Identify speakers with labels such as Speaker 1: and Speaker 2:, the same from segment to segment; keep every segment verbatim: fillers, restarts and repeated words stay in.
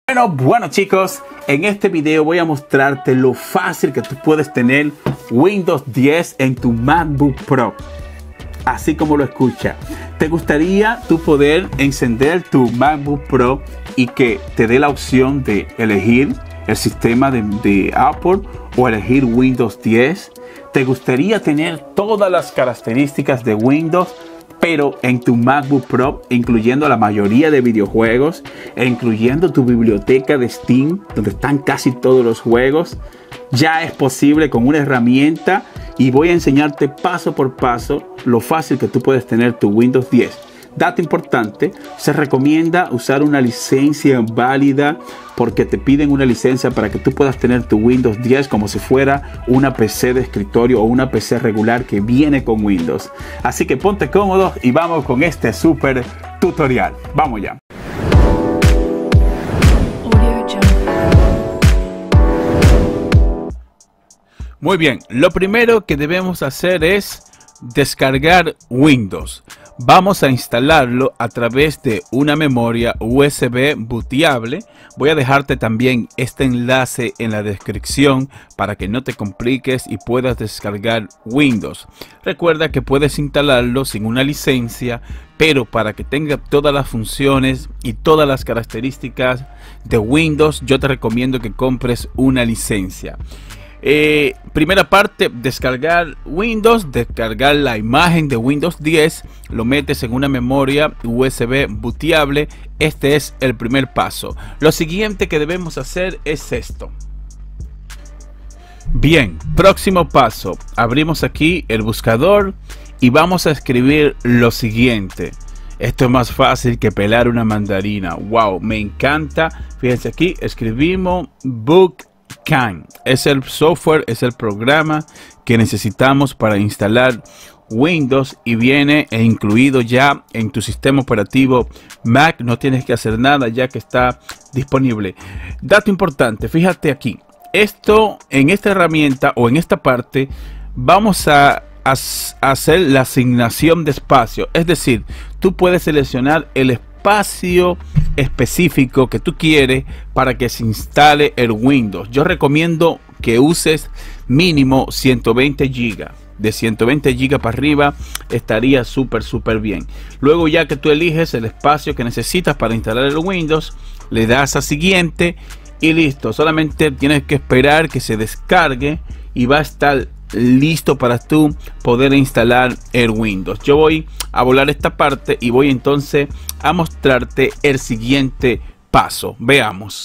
Speaker 1: Bueno, bueno chicos, en este video voy a mostrarte lo fácil que tú puedes tener Windows diez en tu MacBook Pro. Así como lo escuchas. ¿Te gustaría tú poder encender tu MacBook Pro y que te dé la opción de elegir el sistema de, de Apple o elegir Windows diez? ¿Te gustaría tener todas las características de Windows, pero en tu MacBook Pro, incluyendo la mayoría de videojuegos e incluyendo tu biblioteca de Steam, donde están casi todos los juegos? Ya es posible con una herramienta y voy a enseñarte paso por paso lo fácil que tú puedes tener tu Windows diez. Dato importante, se recomienda usar una licencia válida porque te piden una licencia para que tú puedas tener tu Windows diez como si fuera una P C de escritorio o una P C regular que viene con Windows. Así que ponte cómodo y vamos con este súper tutorial. Vamos ya. Muy bien, lo primero que debemos hacer es descargar Windows. Vamos a instalarlo a través de una memoria U S B booteable. Voy a dejarte también este enlace en la descripción para que no te compliques y puedas descargar Windows. Recuerda que puedes instalarlo sin una licencia, pero para que tenga todas las funciones y todas las características de Windows, yo te recomiendo que compres una licencia. Eh, primera parte, descargar Windows, descargar la imagen de Windows diez, lo metes en una memoria U S B booteable. Este es el primer paso. Lo siguiente que debemos hacer es esto. Bien, próximo paso, abrimos aquí el buscador y vamos a escribir lo siguiente. Esto es más fácil que pelar una mandarina. Wow, me encanta. Fíjense aquí, escribimos book. Es el software, es el programa que necesitamos para instalar Windows y viene e incluido ya en tu sistema operativo Mac. No tienes que hacer nada ya que está disponible. Dato importante, fíjate aquí, esto en esta herramienta o en esta parte vamos a, a, a hacer la asignación de espacio. Es decir, tú puedes seleccionar el espacio espacio específico que tú quieres para que se instale el Windows. Yo recomiendo que uses mínimo ciento veinte gigas. De ciento veinte gigas para arriba estaría súper súper bien. Luego, ya que tú eliges el espacio que necesitas para instalar el Windows, le das a siguiente y listo. Solamente tienes que esperar que se descargue y va a estar listo para tú poder instalar el Windows. Yo voy a volar esta parte y voy entonces a mostrarte el siguiente paso. Veamos.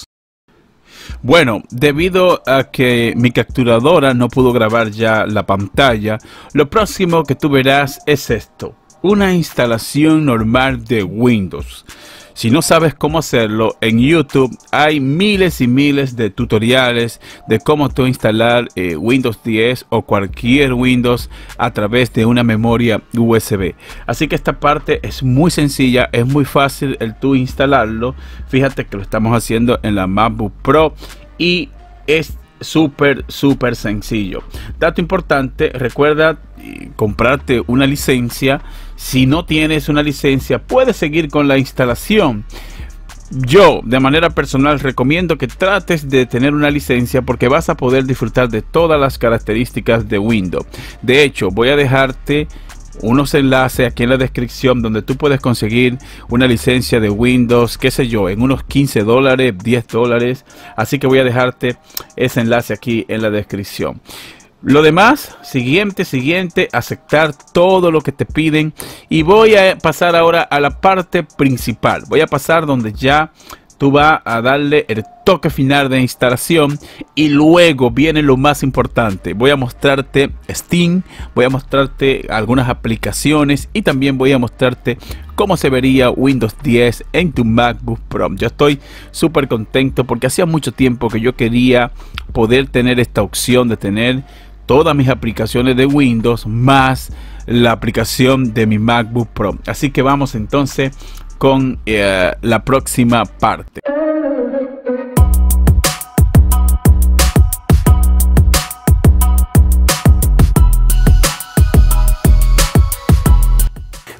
Speaker 1: Bueno, debido a que mi capturadora no pudo grabar ya la pantalla, lo próximo que tú verás es esto: una instalación normal de Windows. Si no sabes cómo hacerlo, en YouTube hay miles y miles de tutoriales de cómo tú instalar eh, Windows diez o cualquier Windows a través de una memoria U S B. Así que esta parte es muy sencilla, es muy fácil el tú instalarlo. Fíjate que lo estamos haciendo en la MacBook Pro y es súper súper sencillo. Dato importante, recuerda eh, comprarte una licencia. Si no tienes una licencia, puedes seguir con la instalación. Yo de manera personal recomiendo que trates de tener una licencia porque vas a poder disfrutar de todas las características de Windows. De hecho, voy a dejarte unos enlaces aquí en la descripción donde tú puedes conseguir una licencia de Windows, qué sé yo, en unos quince dólares, diez dólares. Así que voy a dejarte ese enlace aquí en la descripción. Lo demás, siguiente, siguiente, aceptar todo lo que te piden. Y voy a pasar ahora a la parte principal. Voy a pasar donde ya tú vas a darle el toque final de instalación y luego viene lo más importante. Voy a mostrarte Steam, voy a mostrarte algunas aplicaciones y también voy a mostrarte cómo se vería Windows diez en tu MacBook Pro. Yo estoy súper contento porque hacía mucho tiempo que yo quería poder tener esta opción de tener todas mis aplicaciones de Windows más la aplicación de mi MacBook Pro. Así que vamos entonces con eh, la próxima parte.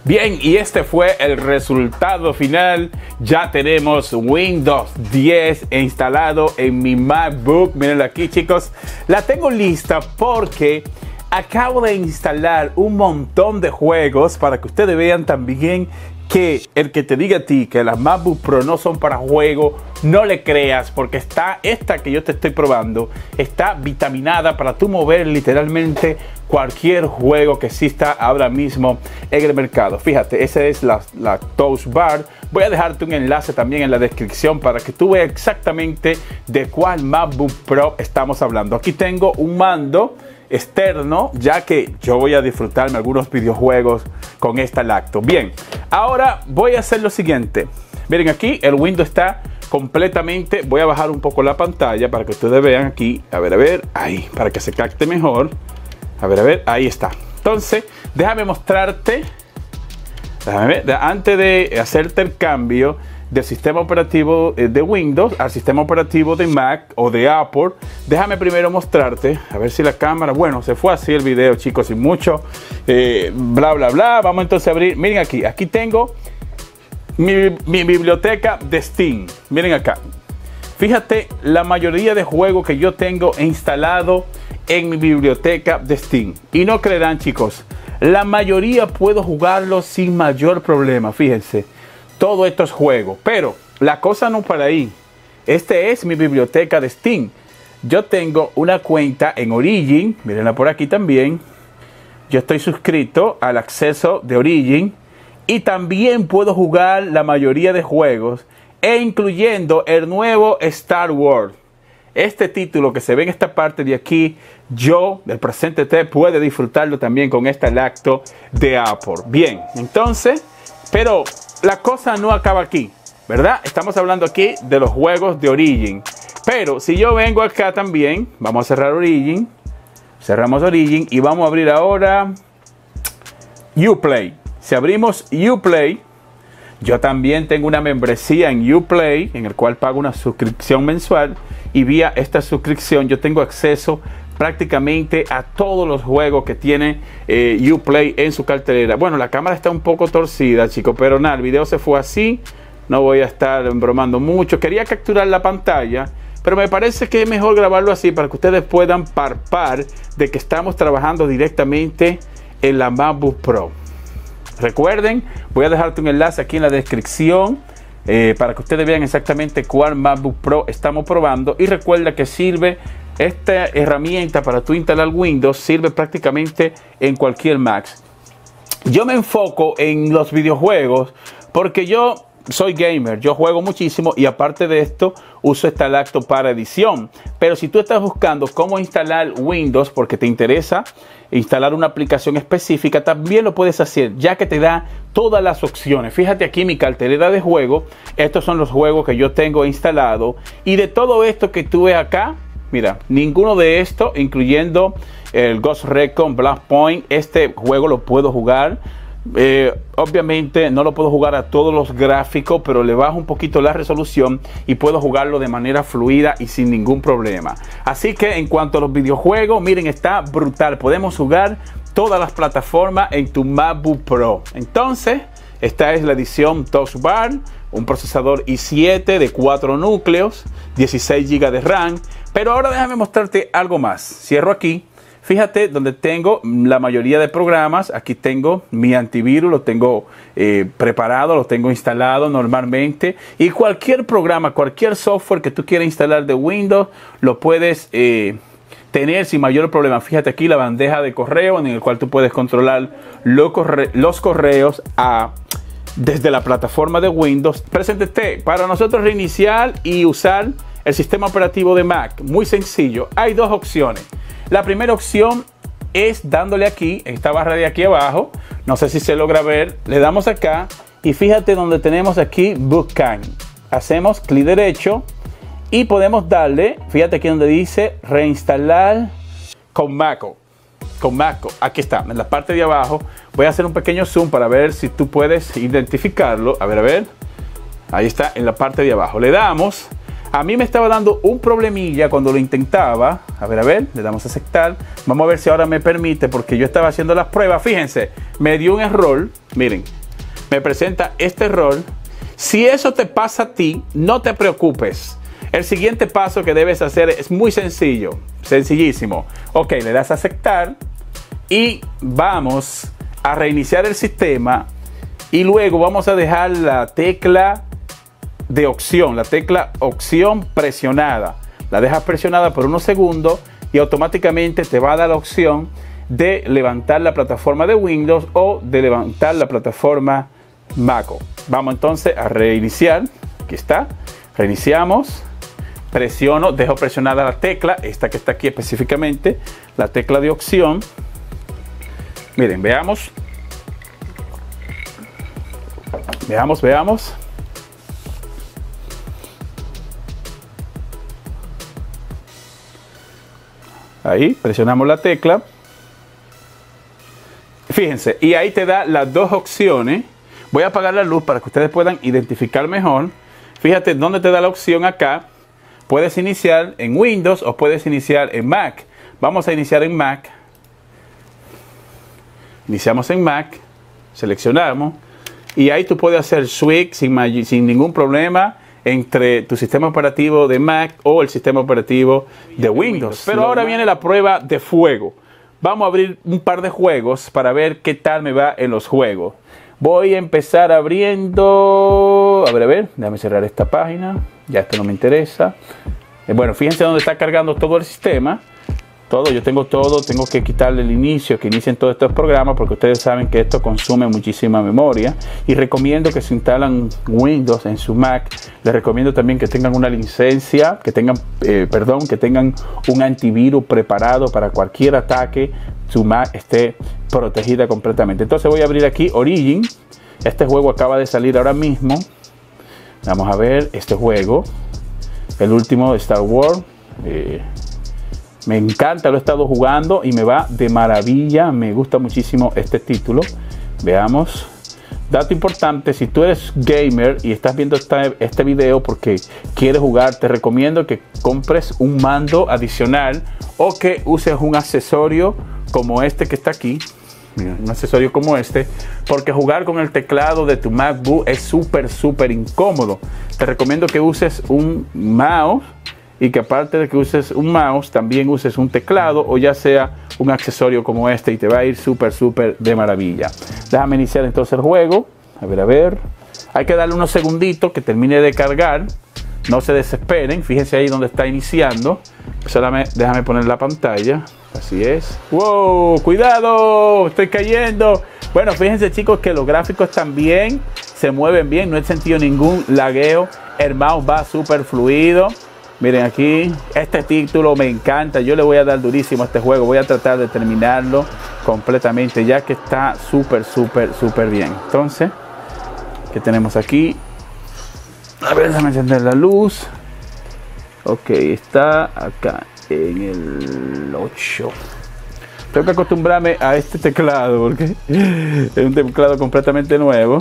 Speaker 1: Bien, y este fue el resultado final. Ya tenemos Windows diez instalado en mi MacBook. Miren aquí, chicos. La tengo lista porque acabo de instalar un montón de juegos para que ustedes vean también que el que te diga a ti que las MacBook Pro no son para juego, no le creas, porque está esta que yo te estoy probando, está vitaminada para tú mover literalmente cualquier juego que exista ahora mismo en el mercado. Fíjate, esa es la, la Touch Bar. Voy a dejarte un enlace también en la descripción para que tú veas exactamente de cuál MacBook Pro estamos hablando. Aquí tengo un mando externo, ya que yo voy a disfrutarme algunos videojuegos con esta lacto. Bien, ahora voy a hacer lo siguiente. Miren aquí, el Windows está completamente. Voy a bajar un poco la pantalla para que ustedes vean aquí. A ver, a ver, ahí, para que se capte mejor. A ver, a ver, ahí está. Entonces, déjame mostrarte. Déjame ver, antes de hacerte el cambio del sistema operativo de Windows al sistema operativo de Mac o de Apple, déjame primero mostrarte, a ver si la cámara, bueno, se fue así el video, chicos, sin mucho eh, bla bla bla. Vamos entonces a abrir. Miren aquí, aquí tengo mi, mi biblioteca de Steam. Miren acá, fíjate la mayoría de juegos que yo tengo instalado en mi biblioteca de Steam, y no creerán, chicos, la mayoría puedo jugarlos sin mayor problema. Fíjense, todos estos juegos, pero la cosa no para ahí. Este es mi biblioteca de Steam. Yo tengo una cuenta en Origin, mírenla por aquí también. Yo estoy suscrito al acceso de Origin y también puedo jugar la mayoría de juegos, e incluyendo el nuevo Star Wars. Este título que se ve en esta parte de aquí, yo, del presente te, puede disfrutarlo también con esta lacto de Apple. Bien, entonces, pero la cosa no acaba aquí, ¿verdad? Estamos hablando aquí de los juegos de Origin. Pero si yo vengo acá también, vamos a cerrar Origin. Cerramos Origin y vamos a abrir ahora Uplay. Si abrimos Uplay, yo también tengo una membresía en Uplay, en el cual pago una suscripción mensual. Y vía esta suscripción yo tengo acceso prácticamente a todos los juegos que tiene eh, Uplay en su cartelera. Bueno, la cámara está un poco torcida, chicos, pero nada, el video se fue así. No voy a estar embromando mucho. Quería capturar la pantalla, pero me parece que es mejor grabarlo así para que ustedes puedan palpar de que estamos trabajando directamente en la MacBook Pro. Recuerden, voy a dejarte un enlace aquí en la descripción eh, para que ustedes vean exactamente cuál MacBook Pro estamos probando. Y recuerda que sirve esta herramienta para tú instalar Windows, sirve prácticamente en cualquier Mac. Yo me enfoco en los videojuegos porque yo soy gamer, yo juego muchísimo y aparte de esto uso esta lacto para edición. Pero si tú estás buscando cómo instalar Windows porque te interesa instalar una aplicación específica, también lo puedes hacer, ya que te da todas las opciones. Fíjate aquí mi cartelera de juegos. Estos son los juegos que yo tengo instalado, y de todo esto que tú ves acá, mira, ninguno de estos, incluyendo el Ghost Recon Black Point, este juego lo puedo jugar. Eh, obviamente no lo puedo jugar a todos los gráficos, pero le bajo un poquito la resolución y puedo jugarlo de manera fluida y sin ningún problema. Así que en cuanto a los videojuegos, miren, está brutal. Podemos jugar todas las plataformas en tu MacBook Pro. Entonces, esta es la edición Touch Bar, un procesador i siete de cuatro núcleos, dieciséis gigas de RAM. Pero ahora déjame mostrarte algo más. Cierro aquí. Fíjate donde tengo la mayoría de programas. Aquí tengo mi antivirus, lo tengo eh, preparado, lo tengo instalado normalmente. Y cualquier programa, cualquier software que tú quieras instalar de Windows, lo puedes eh, tener sin mayor problema. Fíjate aquí la bandeja de correo en el cual tú puedes controlar los, corre los correos a, desde la plataforma de Windows. Preséntate para nosotros reiniciar y usar el sistema operativo de Mac. Muy sencillo. Hay dos opciones. La primera opción es dándole aquí, esta barra de aquí abajo, no sé si se logra ver, le damos acá y fíjate donde tenemos aquí Bootcamp. Hacemos clic derecho y podemos darle, fíjate aquí donde dice reinstalar con Maco. Con Maco, aquí está, en la parte de abajo. Voy a hacer un pequeño zoom para ver si tú puedes identificarlo. A ver, a ver, ahí está en la parte de abajo. Le damos. A mí me estaba dando un problemilla cuando lo intentaba. A ver, a ver, le damos a aceptar. Vamos a ver si ahora me permite, porque yo estaba haciendo las pruebas. Fíjense, me dio un error. Miren, me presenta este error. Si eso te pasa a ti, no te preocupes. El siguiente paso que debes hacer es muy sencillo, sencillísimo. Ok, le das a aceptar y vamos a reiniciar el sistema y luego vamos a dejar la tecla de opción, la tecla opción presionada. La dejas presionada por unos segundos y automáticamente te va a dar la opción de levantar la plataforma de Windows o de levantar la plataforma Mac. Vamos entonces a reiniciar. Aquí está. Reiniciamos. Presiono, dejo presionada la tecla, esta que está aquí específicamente, la tecla de opción. Miren, veamos. Veamos, veamos. Ahí, presionamos la tecla. Fíjense, y ahí te da las dos opciones. Voy a apagar la luz para que ustedes puedan identificar mejor. Fíjate dónde te da la opción acá. Puedes iniciar en Windows o puedes iniciar en Mac. Vamos a iniciar en Mac. Iniciamos en Mac. Seleccionamos. Y ahí tú puedes hacer switch sin, sin ningún problema entre tu sistema operativo de Mac o el sistema operativo de Windows. Pero ahora viene la prueba de fuego. Vamos a abrir un par de juegos para ver qué tal me va en los juegos. Voy a empezar abriendo... A ver, a ver, déjame cerrar esta página. Ya esto no me interesa. Eh, bueno, fíjense dónde está cargando todo el sistema. Todo, yo tengo todo. Tengo que quitarle el inicio, que inicien todos estos programas, porque ustedes saben que esto consume muchísima memoria. Y recomiendo que se instalan Windows en su Mac. Les recomiendo también que tengan una licencia, que tengan, eh, perdón, que tengan un antivirus preparado para cualquier ataque. Su Mac esté protegida completamente. Entonces voy a abrir aquí Origin. Este juego acaba de salir ahora mismo. Vamos a ver este juego, el último de Star Wars. Eh, me encanta, lo he estado jugando y me va de maravilla. Me gusta muchísimo este título. Veamos. Dato importante, si tú eres gamer y estás viendo esta, este video porque quieres jugar, te recomiendo que compres un mando adicional o que uses un accesorio como este que está aquí. Mira, un accesorio como este, porque jugar con el teclado de tu MacBook es súper súper incómodo. Te recomiendo que uses un mouse y que aparte de que uses un mouse también uses un teclado o ya sea un accesorio como este y te va a ir súper súper de maravilla. Déjame iniciar entonces el juego. A ver, a ver, hay que darle unos segunditos que termine de cargar. No se desesperen, fíjense ahí donde está iniciando. Solamente déjame poner la pantalla. Así es. ¡Wow! ¡Cuidado! ¡Estoy cayendo! Bueno, fíjense chicos que los gráficos también se mueven bien. No he sentido ningún lagueo. El mouse va súper fluido. Miren aquí. Este título me encanta. Yo le voy a dar durísimo a este juego. Voy a tratar de terminarlo completamente ya que está súper, súper, súper bien. Entonces, ¿qué tenemos aquí? A ver, déjame encender la luz. Ok, está acá en el ocho. Tengo que acostumbrarme a este teclado porque es un teclado completamente nuevo.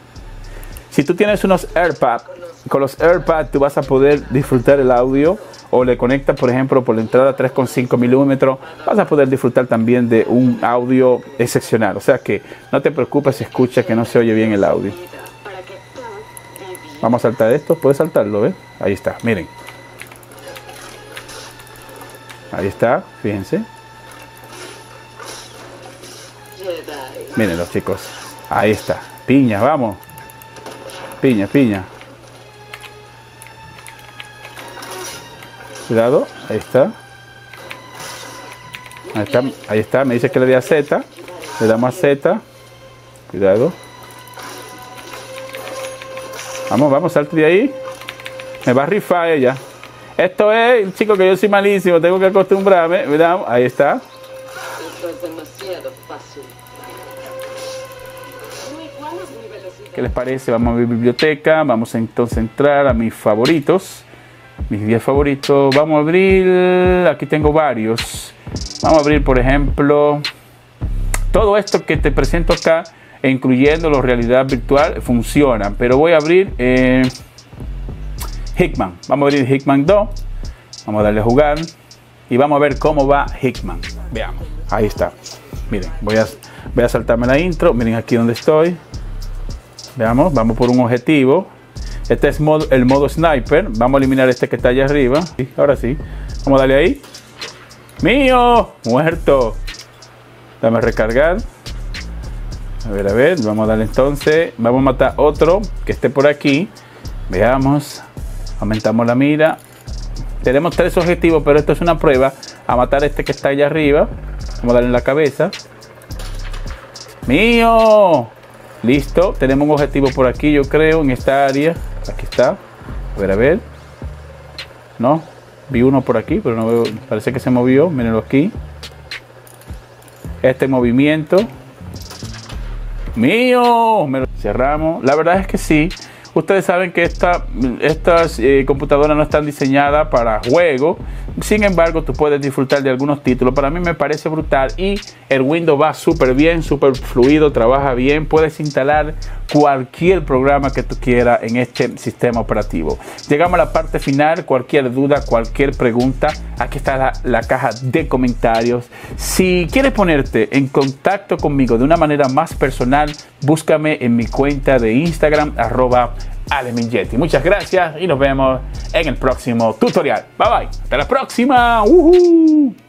Speaker 1: Si tú tienes unos AirPods, con los AirPods tú vas a poder disfrutar el audio, o le conectas por ejemplo por la entrada tres coma cinco milímetros, vas a poder disfrutar también de un audio excepcional. O sea que no te preocupes si escuchas que no se oye bien el audio. Vamos a saltar esto, puedes saltarlo, ¿ves? Ahí está, miren. Ahí está, fíjense. Miren los chicos. Ahí está. Piña, vamos. Piña, piña. Cuidado, ahí está. Ahí está, ahí está. Me dice que le dé a Z. Le damos a Z. Cuidado. Vamos, vamos, salte de ahí. Me va a rifar ella. Esto es, chicos, que yo soy malísimo, tengo que acostumbrarme. Mirad, ahí está.
Speaker 2: Esto es demasiado fácil.
Speaker 1: ¿Qué les parece? Vamos a ver biblioteca. Vamos a entonces entrar a mis favoritos. Mis diez favoritos. Vamos a abrir. Aquí tengo varios. Vamos a abrir, por ejemplo, todo esto que te presento acá, incluyendo la realidad virtual, funciona. Pero voy a abrir eh, Hitman. Vamos a abrir Hitman dos. Vamos a darle a jugar. Y vamos a ver cómo va Hitman. Veamos. Ahí está. Miren, voy a, voy a saltarme la intro. Miren aquí donde estoy. Veamos, vamos por un objetivo. Este es modo, el modo sniper. Vamos a eliminar este que está allá arriba. Sí, ahora sí. Vamos a darle ahí. ¡Mío! Muerto. Dame a recargar. A ver, a ver. Vamos a darle entonces. Vamos a matar otro que esté por aquí. Veamos. Aumentamos la mira. Tenemos tres objetivos, pero esto es una prueba. A matar este que está allá arriba. Vamos a darle en la cabeza. ¡Mío! Listo. Tenemos un objetivo por aquí, yo creo, en esta área. Aquí está. A ver, a ver. No. Vi uno por aquí, pero no veo. Parece que se movió. Mírenlo aquí. Este movimiento. ¡Mío! Me lo cerramos. La verdad es que sí. Ustedes saben que esta, estas eh, computadoras no están diseñadas para juego. Sin embargo, tú puedes disfrutar de algunos títulos. Para mí me parece brutal y el Windows va súper bien, súper fluido, trabaja bien. Puedes instalar cualquier programa que tú quieras en este sistema operativo. Llegamos a la parte final. Cualquier duda, cualquier pregunta, aquí está la, la caja de comentarios. Si quieres ponerte en contacto conmigo de una manera más personal, búscame en mi cuenta de Instagram, arroba Alemingetti. Muchas gracias y nos vemos en el próximo tutorial. Bye bye. Hasta la próxima. Uh-huh.